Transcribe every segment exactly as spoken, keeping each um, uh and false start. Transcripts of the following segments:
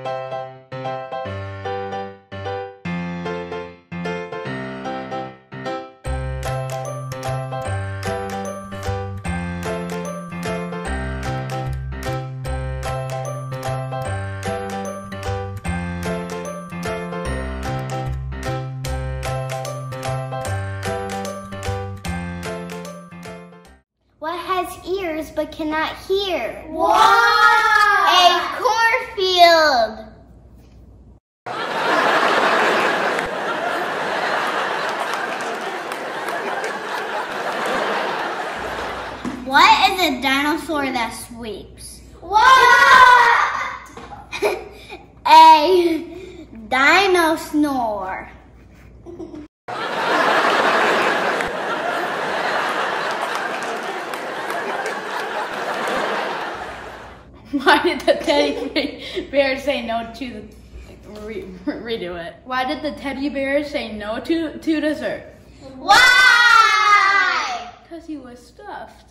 What has ears but cannot hear? What? A cornfield. What is a dinosaur that sweeps? What? A dino snore. Why did the teddy bear say no to the... Re, redo it. Why did the teddy bear say no to, to dessert? Why? Because he was stuffed.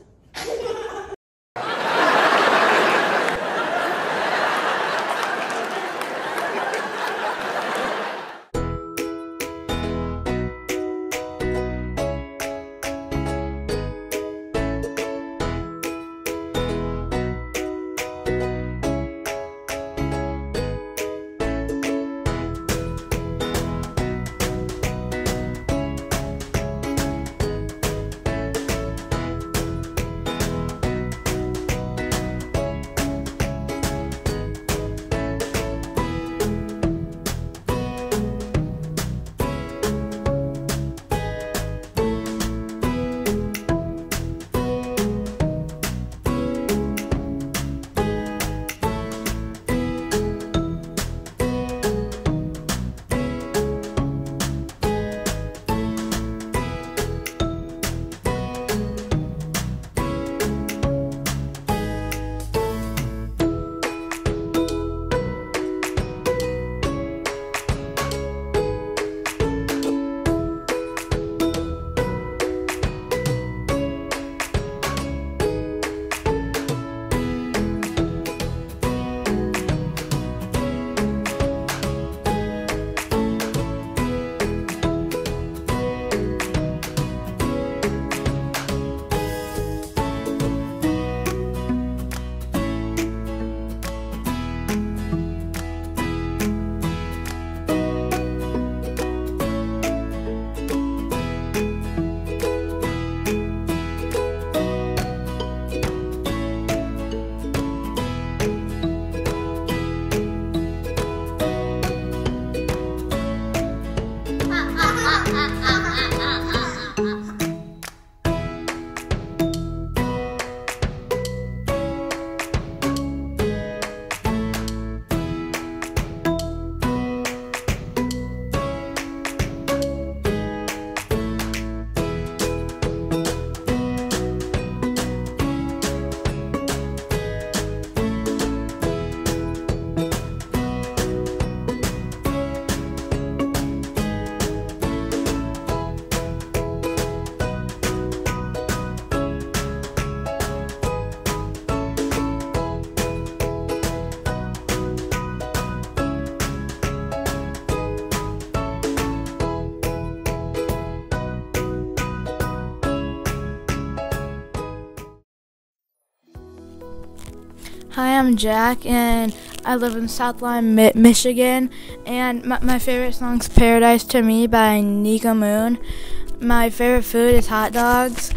Hi, I'm Jack, and I live in Southline, Mi- Michigan, and my, my favorite song's Paradise to Me by Nika Moon. My favorite food is hot dogs,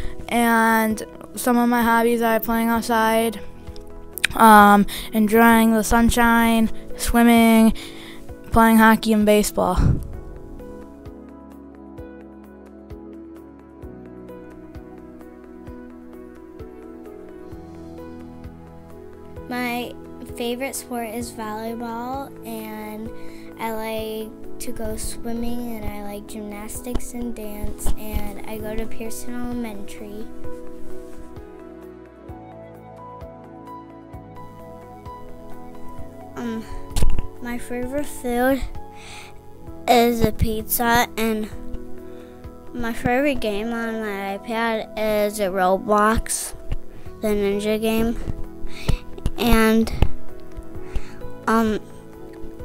and some of my hobbies are playing outside, um, enjoying the sunshine, swimming, playing hockey and baseball. My favorite sport is volleyball, and I like to go swimming, and I like gymnastics and dance, and I go to Pearson Elementary. Um, my favorite food is a pizza, and my favorite game on my iPad is a Roblox, the ninja game. And um,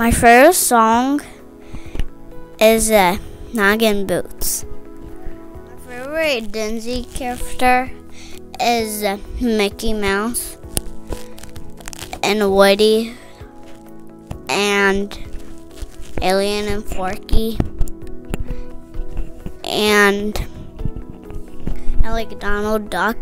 My favorite song is uh, Noggin Boots. My favorite Disney character is uh, Mickey Mouse and Woody and Alien and Forky. And I like Donald Duck.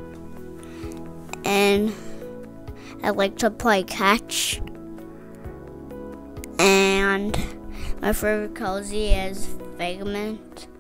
And I like to play catch. And my favorite cozy is Figment.